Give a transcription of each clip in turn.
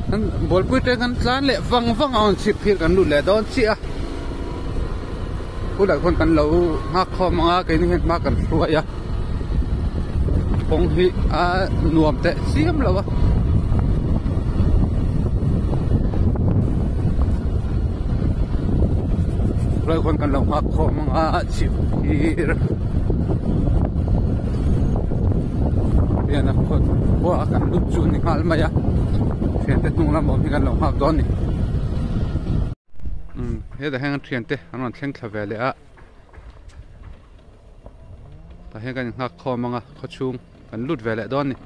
anh bol pui te kan tlan le wang on chip phir kan lu le don chi a ku da kon kan lo ha khom nga ke ni het ma kan ruwa ya kong hi a nuam te siam lo wa rồi con cần lòng học khó mà chịu thì bây giờ con qua cần lúc chuột thì ngal mà ya chuyện tết nung lắm bọn mình cần lòng học đó nè hết rồi hàng chuyện tết anh nói chuyện về lẽ ta hàng cần học khó mà khó chung cần lút về lẽ đó nè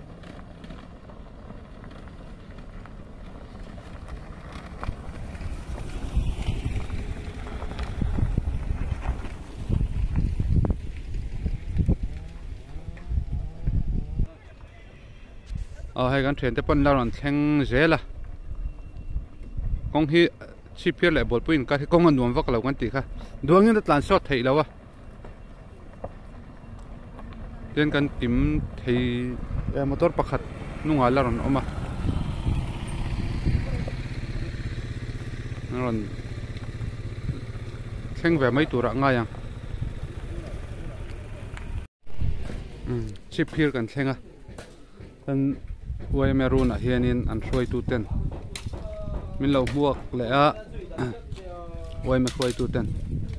hay gan chuyện tết pon lao còn theng dễ là con hi chi phiền lại bột pin cái con ăn nuông vắt là quan tỷ kha nuông như là sót thấy đâu à tiền cần tìm thấy motor pakhat nung ala ron oma ron theng về mấy tuổi ngay à chi phiền cần theng à anh quay meron à hiền in ăn xuôi tu ten mình lâu mua lẽ quay me xuôi tu ten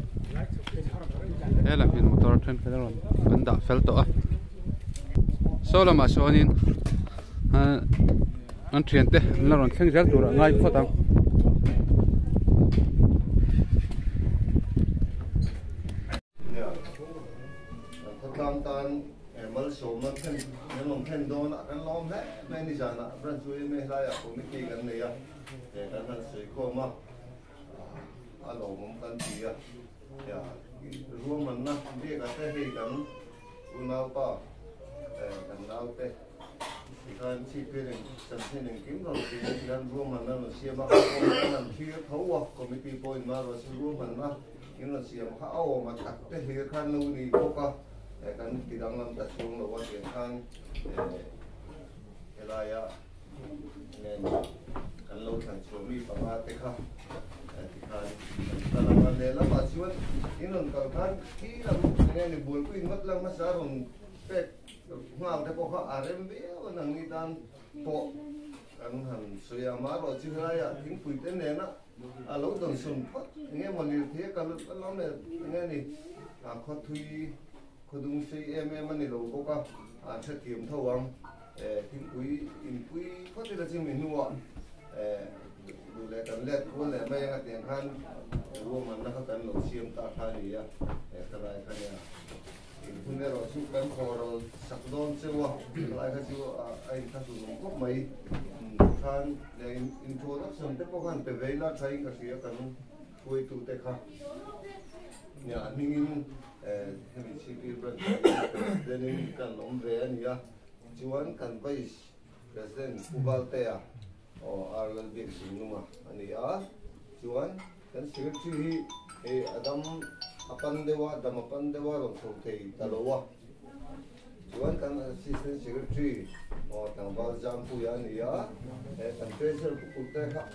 thế là mình motor trên cái đó rồi vẫn đã phèn to à sau là mà sau nên anh chuyển thế nó còn kheng rất tuổi ngay phát tăng mal so man pen nelom pen don kan lom he men ni jana bran chui me la ya committee kan ne ya kan han sei ko ma a lo mom kan ti ya ruom man na de ka te he kan unau pa kan nau te kan chi pe ren chan the nen kim ro ti kan ruom man na no sia ma ko kan thi thau wa committee point ma ro ruom man na in lo sia ma au ma tak te he kan lu ni ko ka kan tidang lam ta chung lo wa tian khan elaya nen kan lo than chu mi pa ma te kha ti khan ta la ma le la ma chuan inon kal khan ki lam ne ni bul ku in mat lang ma sa ron pe ngam te ko kha arem be nang ni dan po kan han suya ma ro chi la ya thing pui te ne na a lo don sun phat nge mon ni the ka lo ne nge ni a kho thui dung xây em anh lâu có cả sẽ kiếm thâu ông tiếng quý in quý có thể là chỉ mình nuôi đủ lệ cần lệ có lệ mấy cái tiền khăn luôn mà nó có cần lột xiêm ta khai gì á cái này khai nhà hôm nay rồi chụp cái kho rồi sắp đón chưa lại cái chú anh ta sử dụng cốc mấy khăn để introduction tới có khăn về vậy là thấy cái gì cần quay tụ tới khăn nhà mình mình chỉ biết rằng để nên cần làm về anh ya chuan cần phải president Kubalte à Ireland việc gì nữa mà anh ya chuan cần secretary Adam apan dewa rồi thuộc thầy talowa chuan cần assistant secretary thằng bao giang phu anh ya cần treasurer Kubalte khác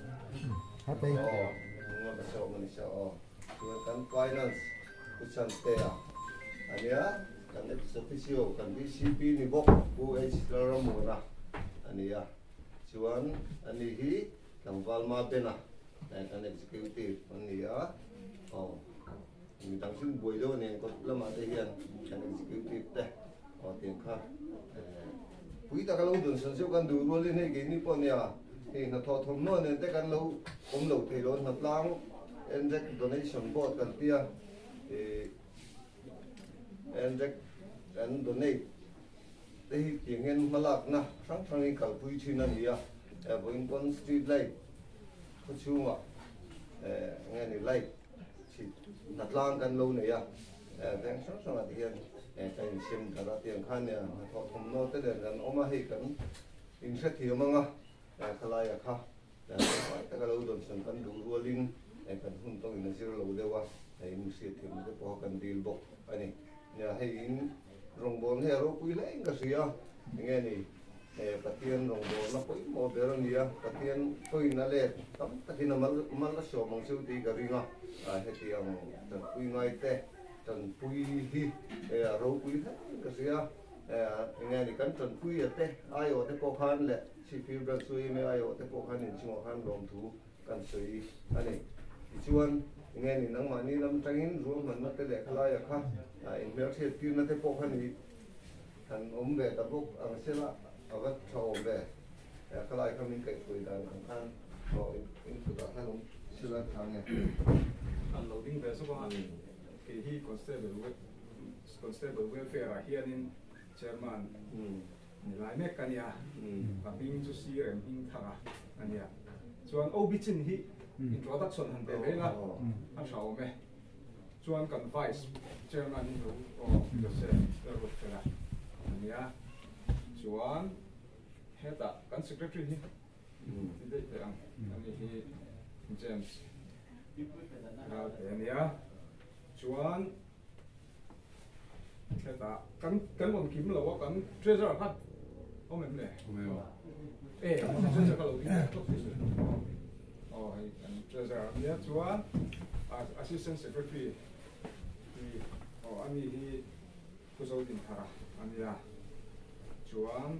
nggak bisa Malaysia chuan cần finance Kusante ania kan officio kan BCP ni bok UH laramura ania chuan ani hi tangwal ma pena kan executive ania ni tangsin boido ne ko lama te hian kan executive te tiền kha pui ta kalau dun san kan du ro le ne ge ni po nia he na tho thom no ne te kan lo om lo te lo na tlang and donation board kan tia and donate đây tiếng Anh malak na sang sang đi cầu pui chi nan ya với con street light có chú mà nghe này light chỉ đặt langกันlâu này ya đang sang sang là tiền cái xem cả là tiền khan nè họ không nói tới đến ông mà hay cần in sách thì mà ngà cái này à phải cái lâu đồn sang cần đủ rùa linh cần hun tông in zero lâu đâu à in sẽ thì mình có cần deal bok anh nhà hay in rong bon hero quý lấy cái gì à nghe này patien rong bo na poi mo beronia patien poi na le tam takin mal la so mong su ti ka ringa heti ang tan pui ngai te tan pui hi ro pui ha ka sia ngai ni kan tan pui te ai o te ko khan le si fil bra sui me ai o te ko khan in chimo khan dom thu kan sui ani chuan ngai ni nang ma ni lam tangin ru man na te le khala ya kha in mer the ti na te ko khan ni tan ve ta buk ang sela agat thau ve khalai khamin kai pui dan ang khan o in tu da khan sila thang ya unloading ve so ba ke hi constable welfare here in chairman ni lai mek kan ya ka ping chu si rem hing thanga an ya chuan obichin hi introduction han be la an thau me chuan kan vice chairman ni o se ro fela an ya chuan heta kan secretary hi ti de ang ani hi James an ya chuan heta kan mon kim lo kan treasure khat o mem le treasure ka lo di and treasure ya chuan assistant secretary ani hi kuzo din thara ani ya chuan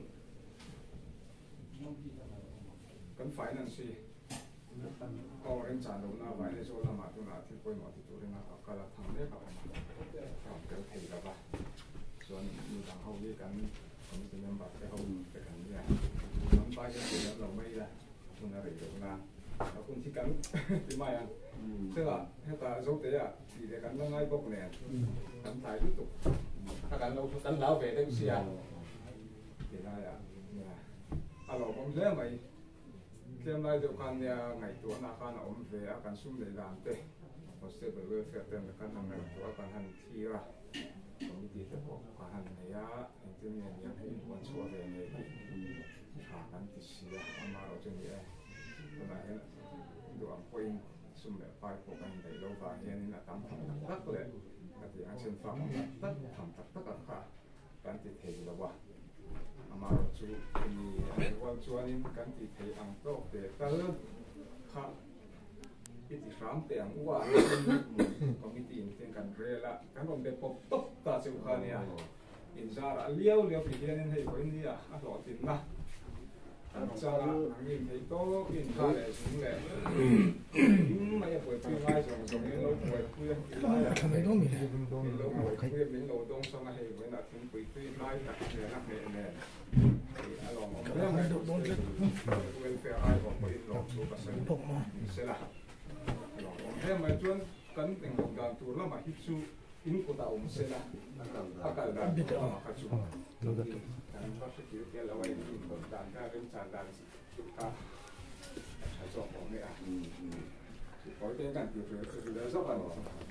kan finance ren chan lo na vai le so la ma tu na thi poi ma ti tu ring a kala thang le ka ma ka thei la ba chuan ni dang ho li kan committee member ke ho ke kan ya man ba ke ya lo mai la mun a ri lo na a kun thi kan ti mai an se la heta zo te ya ti de kan ngai bok ne kan thai tu tu ta kan lao ve de sia ti na ya a lo kom le mai tlem lai deuh khan nia ngai tu na khan a awm ve a kan sum le lam te constable welfare tem kan ang ngai tu a kan han thira committee te po ka han ya engineer yang hi wan chua ve ne kan ti sia ama ro chen ye na hen du am point sum le pai po kan dei lo va hian in a tam tak le ka ti ang chen fa tak tham tak kha kan ti thei lo wa ama ro chu ni wal chuanin kan ti thei ang tok te tal kha iti ram te ang wa committee in ten kan rela kan rom be pop top ta chu kha nia in zara liao pi hian hei ko in dia a lo tin na an zara angin hei to in kha le sung le mai a poi pi ngai song ni lo poi pu ya kan mai do mi le lo poi pu ya min lo dong song a hei ko na tin pui pi ngai ta ne na ne along welfare ai ko poi lo chu ka san se la he mai chuan kan teng lo dan tur lama hi chu in ko ta se la akal da ka chu kan ba se ki ke la wai ni ko dan ka ren chan dan ka cha zo ko me a ko te kan ti re zo ka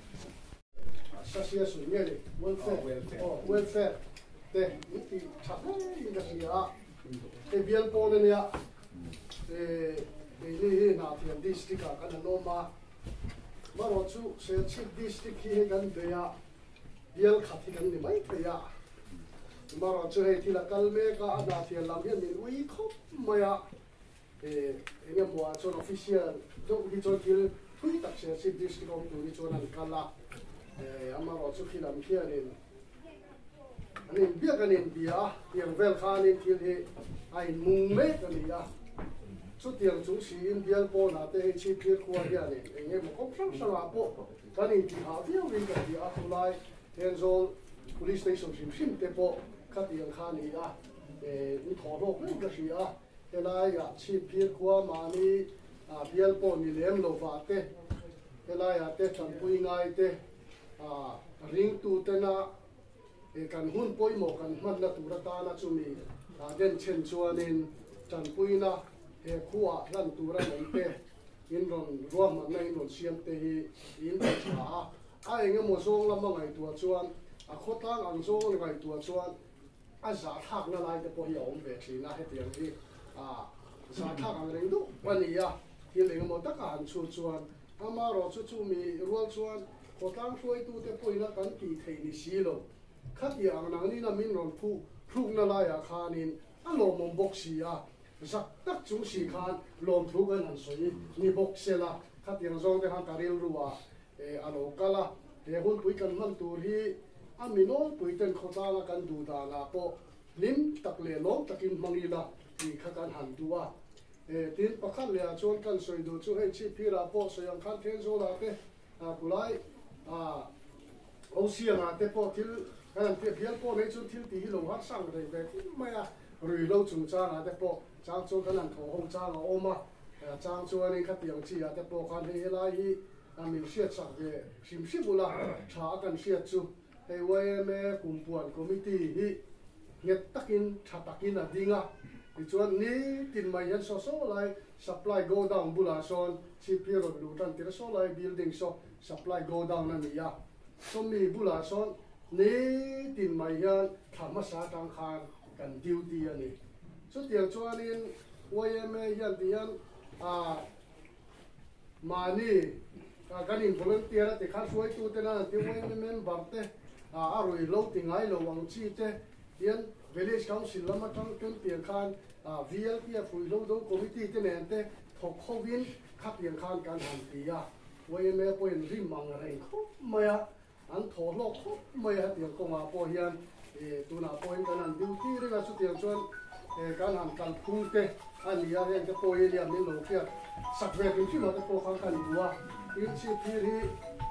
sasia su ye welfare te ti thapna ni ka sia te bial pon ne ya ni na ti district ka kan no ma ro chu se chi district hi kan de ya bial khathi kan ni mai te ya ma ro chu he ti la kal me ka na ti lam ye min ui khop ma ya enge mo a chon official do hi cho kil hui tak se chi district om tu ni chon an kala ama ro chu khilam khianin ani bia kanin bia yang vel khanin thil he ai mung me kania chu tiang chu si in bial po na te chi phir khwa ya ni enge mo kop sang sang a po kanin ti ha viau ri ka ti a thulai tenzol police station sim te po khatiang khani a ni thorok ni ka si a helai ya chi phir khwa ma ni a bial po ni lem lo va te helai ya te chan pui ngai te ring tu te na kan hun poi mo kan man na tu ra ta na chu mi den chen chuanin chan pui na he khuwa ran tu ra nei te in ron ruam ma nei ron siam te hi in ta cha a enge mo song lam ma ngai tu chuan a khotang ang song ngai tu chuan a za thak na lai te po hi om ve thli na he tiang hi za thak ang reng du wani ya hi leng mo ta kan chu chuan ama ro chu chu mi rual chuan khotang hloi tu te poina kan ti thei ni si lo khati ang nang ni na min ron phu na la ya khanin a lo mong bok si a zak tak chung si khan lom thu kan han soi ni bok sela khatiang zong te han karil ruwa alo kala he hun pui kan man tur hi aminol pui ten khota la kan du da la po lim tak le lom takin mangila ti khakan han duwa tin pakhat le chon kan soi du chu he chi phira po soyang khan then zo la te kulai osia na te po til kan te phial po le chu til ti lo har sang re ve maya rui lo chung cha na te po chang chu kan an tho hong cha la oma chang chu ani khatiang chi a te po khan he lai hi min siat sak ve sim simula tha kan siat chu he YMA kumpuan committee hi nget takin tha takin a dinga ti chuan ni tin mai yan so lai supply go down bula son chi piro lu tan ti so lai building so supply go down na ni ya so mi bula son ni tin mai yan thama sa tang khan kan duty ani so tiang chuan in YMA yan tian mani kan in volunteer te khan suai tu te na te YMA member te aroi lo tingai lo wang chi te tian village council lama tang kan tiang khan VLP fui lo do committee te nen te thok khowin khat tiang khan kan han ti ya YMA point rim mang reng kho maya an tho lo kho maya tiang ko ma po hian tu na point kan an duty re ga su tiang chuan kan han kan phung te an ya hen te po elia min lo kia sak ve kim chi lo te po khan kan duwa in chi phir hi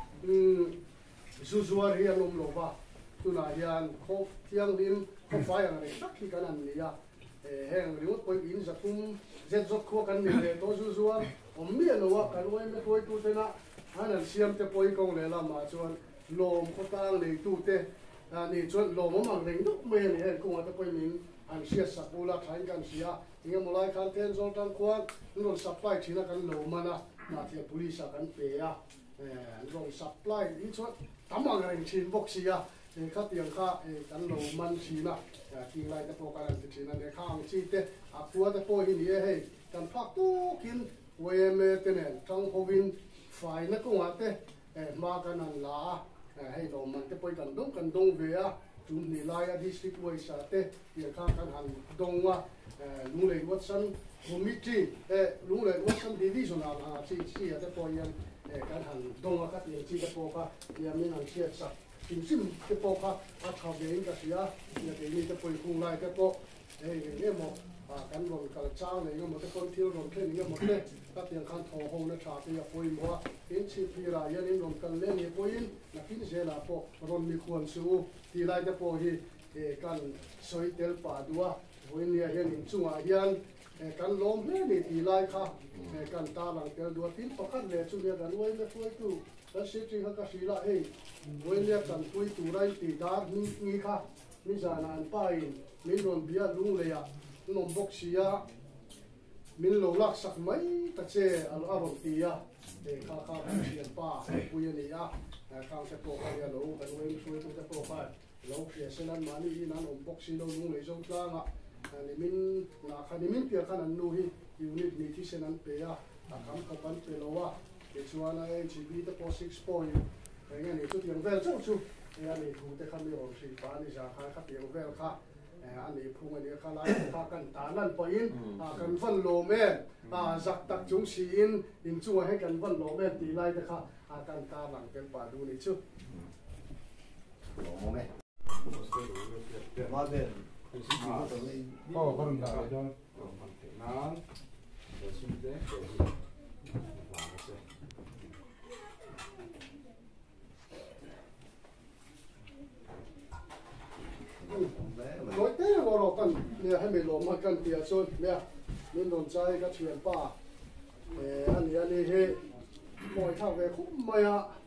zuzuar hi alom lo ba tu na hian kho thiang lim kho fai ang re sak hi kan an ni ya heng remote point in zakum zet zot kho kan ni le to zuzuar om mi lo wa kan wai me toi tu te na an an siam te poi kong le la ma chuan lom kho tang le tu te ni chuan lom mang reng duk me ni hen kong ta poi min an sia sakula thain kan sia inga mulai kan ten zol tan kwan non supply china kan lo mana na thia police kan pe ya non supply ni chuan tamang reng chin box sia khát tiền kha cán lầu man chi na kinh lai ta po kan ti chi na ne khang chi te a pu ta po hi ni he kan phak tu kin YMA te nen trong hovin fai na ko ate ma kan an la hei lo man te poi kan dong ve a chum ni lai a district wai sa te ti kha kan han dong wa lung le watson committee lung le watson divisional chi te po yan kan han dong a ka ti chi te po ka ya min an chi sa sim te po ka a tha ve in ka sia ya te ni te poi kung lai te po nge mo kan ron kal chang le mo te kon thil ron khen nge mo te ka tiang khan tho hong na tha te ya poi mo in chi phira ya nin ron kal le ni poi in na kin je la po ron mi khuan su ti lai te po hi kan soi tel pa duwa voin ya hian in chunga hian kan lom le ni ti lai kha kan ta lang tel duwa tin pakhat le chu ya gan wai me phoi tu ta se chi ha ka si la ei voin ya kan pui tu rai ti dar ni kha mi za na an pa in min ron bia lung le ya nom bok sia min lo lak sak mai ta che al aron ti ya kha sian pa pui ni ya khang se po ka ya lo kan wai su tu te po pa lo khia senan mani in an om bok si lo lung le zo tla nga ni min na khani min pia khan an nu hi unit ni thi senan pe ya akam ko pan pe lo wa ke chuana GB te po 6 point nge ni chu tiang vel chu ya ni thu te khan mi ro si pa ni za kha kha tiang vel kha an ni phung ani kha lai kha kan ta nan po in kan van lo men zak tak chung si in chu he kan van lo men ti lai te kha kan ta lang tel pa du ni chu lo me ma de kon da jo man te na de sim de nói thế là rồi cần nè hay mình lộn mà cần tiền xuân nè nên đồn trai các chuyện pa anh ấy he mọi thằng về khúc mày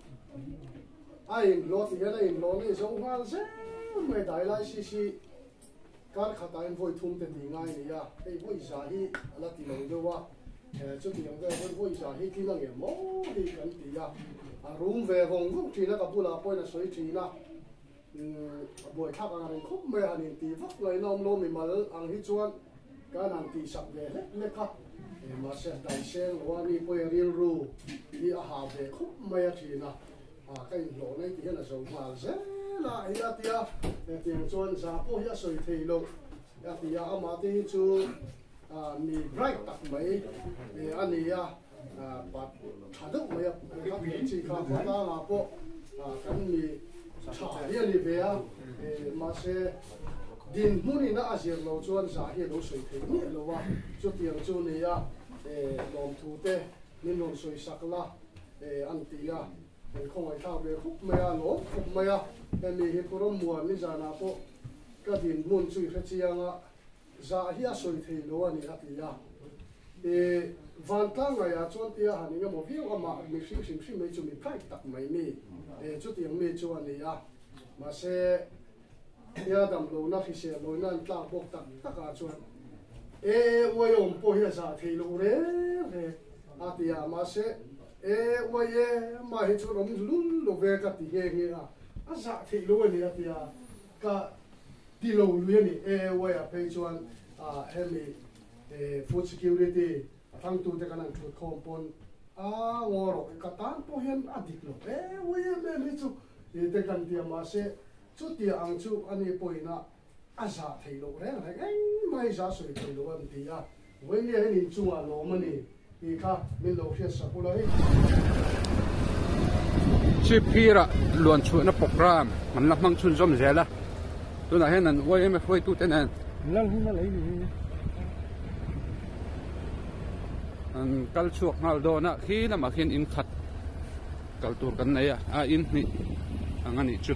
ai lo thì cái này lo này giống hoa dễ mày đại lại xí các khát anh vui thum tên gì ngay này à cái vui giá hi là thì lâu rồi chút tiền về vui giá hi thì là nghề mỏ thì cần thì room về hồng cũng chỉ là cái bula point là suy chỉ là buổi tháp anh khúc mày anh thì vắt lại nom lo mình mà anh hít chuan cái anh thì sập về hết mấy khắp mà sẽ đại sen hoa đi quay riêng ru đi hà về khúc mày thì là cái lỗ này thì là giống mà dễ lại là tia tiền chuan giá po ya soi thì lâu ya ti ya ama ti chu mi bright tak mai ani ya pat thaduk mai ka ti chi ka ko ta ma po kan mi cha ya ni ve ya ma se din muni na asir lo chuan sa hi lo soi thei ni lo wa chu tiang chu ni ya lom thu te ni lom soi sakla an ti ya en khong ai thau ve khup mai a lo khup mai a mi hi purom muan ni jana po ka din mun chui kha chianga za hi a soi thei lo ani a ti ya van tang ga ya chuan tia hani nga mo viu ama mi sim sim sim mai chu mi phai tak mai mi chu tiang mi chu ani ya ma se ya dam lo na khi se lo nan tla bok tak taka chuan wo yom po hi sa thei lo re a ti ya ma se wo ye ma hi chu rom lun lo ve ka ti ge nge a sa thei lo ni a ti ya ka ti lo lu ni wo ya pe chuan he mi food security thang tu te kanan thu kompon ngoro ka tan po hen adik lo wo ye me mi chu te kan ti ma se chu ti ang chu ani poina asa thailo re ai mai za soi thailo an ti ya we ne ni chu a lo mani I kha min lo khia sa pula hi chipira luan chu na program man la mang chun zom zela tu na hen an we me foi tu ten lal hin na lei ni an kal chuak ngal do na khi na ma khin in khat kal tur kan nei a in ni angani chu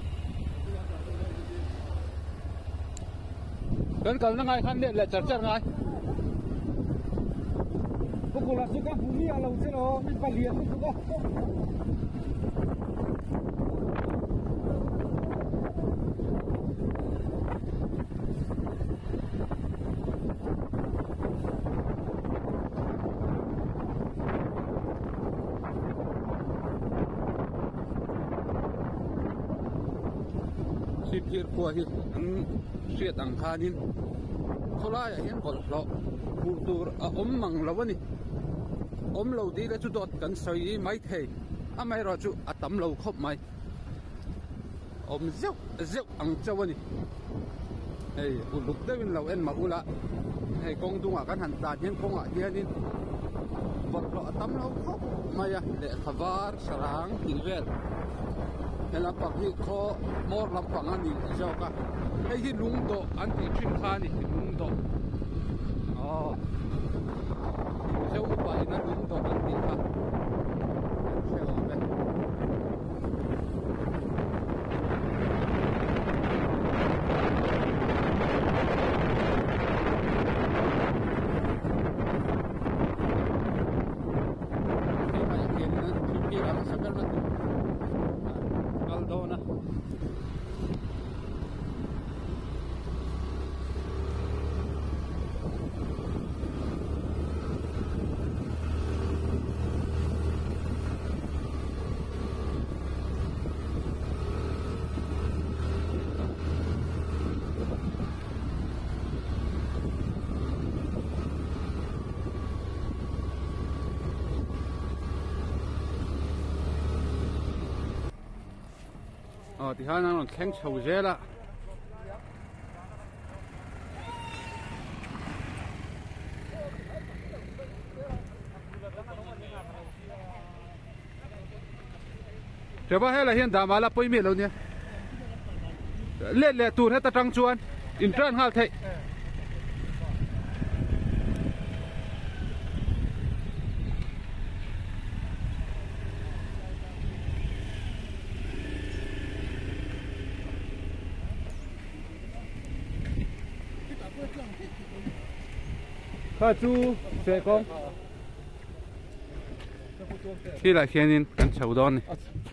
kan kal na ngai khan le char char ngai pukul suka bumi ala usero mi palian suka sipir ko hi an siat ang khanin khola ya hian kol lo tur a mang lawani lo di la chu dot kan soi mai thei a mai ro chu atam lo khop mai zeu ang chawani ei uluk dewin lo en ma ula ei kong dunga kan han ta hian konga hianin bol lo atam lo khop mai a le khavar sarang tilvel hela pak hi kho mor lampang ani jawka ei hi lungdo an ti thin khani lungdo dấu vậy nó đúng tổ bản tin thật xe vào đây khi mà hiện khi là nó sẽ rất là Caldona thì hai nó khen sầu dễ là chờ bao hết là hiện tại mà là bơi miệt luôn nhé lệ tụt hết ta trăng chuan in trơn hal thế khá chú xe con khi lại khiến in căn chầu đó này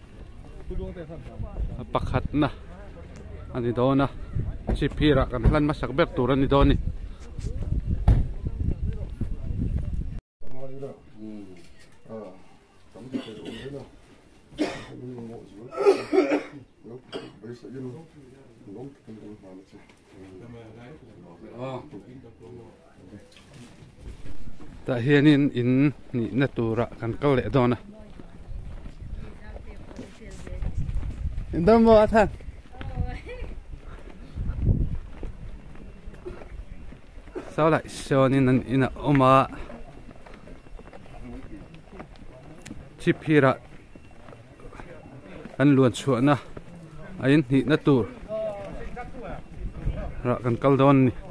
bạc hạt na anh đi đó na chỉ phi ra căn lần mà sắc bét tủ anh đi đó này ta hian in ni na tura kan kal le dona indam mo athan sau lại Sean in oma chip hira an luan chuana ain hi na tur ra kan kaldon ni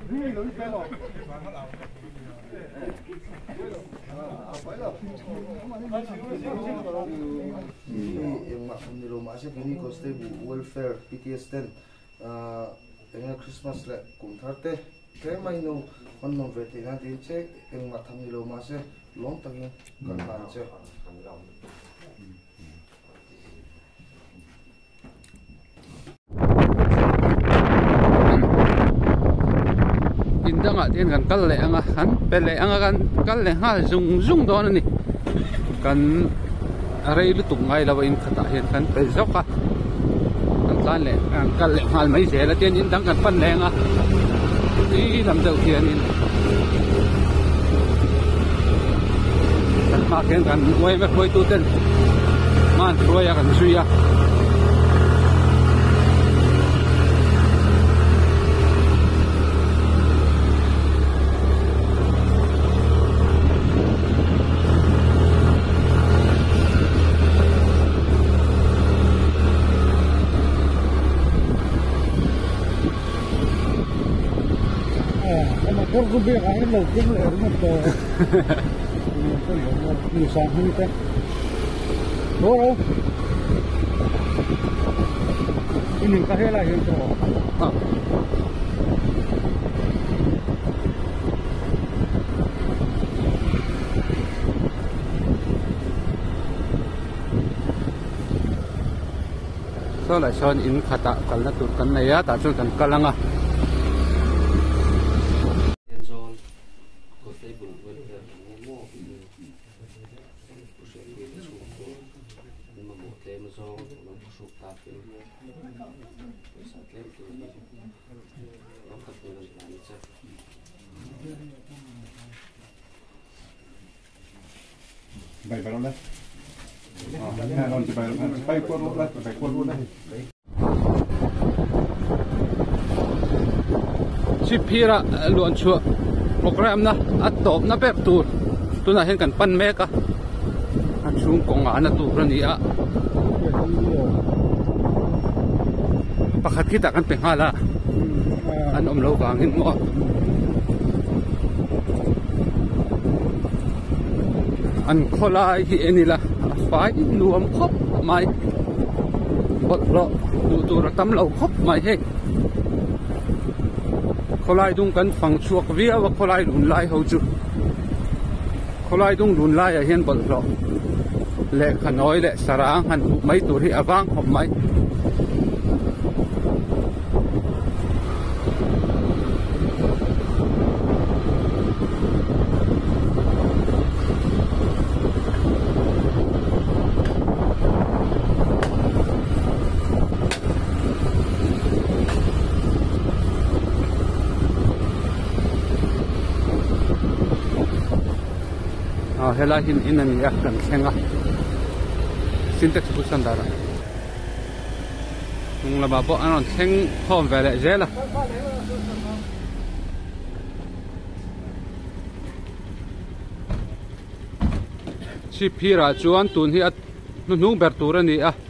yung nilo masih ini koste welfare PTS 10 dengan Christmas le kumtharte kaya mai no on no vete na din che yung matham nilo masih long tagin kan che indang atin kan kalle anga kan pele anga kan kalle ha zung don ni kan aray lutung ngai lawa in khata hian kan pe zoka kan tlan le kan kalle hal mai se la ten indang kan pan le nga i lam deuh hian in kan ma ken kan wai me khoi tu ten man roya kan suya Por subir ahí lo que le hemos todo. Ni sang ni te. Bro. Ini kahela yang tu. Ah. So lại son in khata kal na tur kan na ya ta chun kan kalanga Bay vào đâu đây? Nhà còn chỉ bay qua luôn đây, bay qua luôn đây. Chipira luan chua program na at top na pep tour tu na hen kan pan me ka an chung kong ana tu rani a pakhat kita kan penghala an omlo wangin mo an kholai hi enila fai nuam khop mai bot lo tu ratam lo khop mai he kholai dung kan phang chuak via wa kholai lun lai ho chu kholai dung lun lai a hian bot lo le khanoi le sarang han mai tur hi awang hop mai hela hin inani ya kan senga syntax pusan dara nung laba po anon seng hom vele zela chipira chuan tun hi at nu ber tur ani a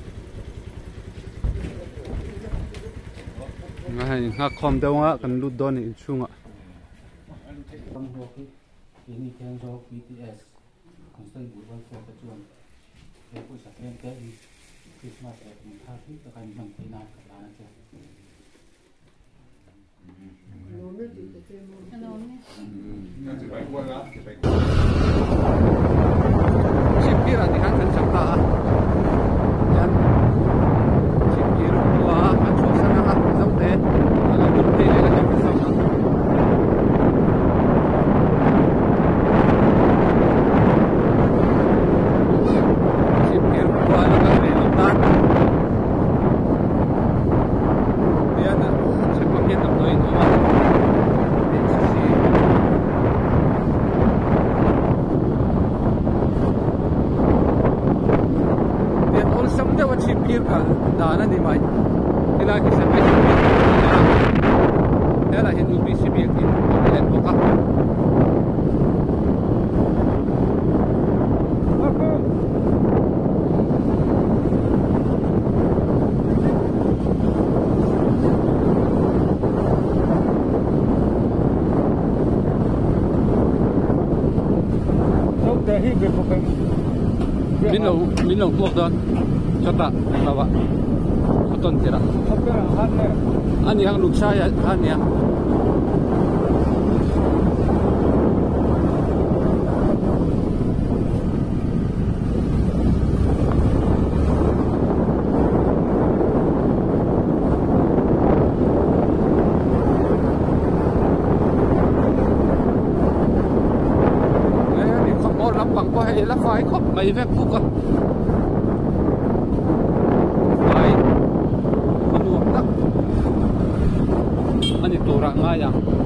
ngai nga khom dewa kan lut don in chunga ini kenzo BTS constant buat for kecuan ya pun sakit ke Christmas tapi tekan yang final kelana je chipira di han kan sakta yan chipira wa kan chu sana ha zau te ala tu te le kan sa dana ni mai ila ki sa mai ila hin ubi si bi ki len ka min lo buộc don cho ta lawa ton tira ani hang luk saya ania bằng qua hay là phải khóc mấy phép phụ cơ phải con luộc tắc anh đi tổ ra ngay à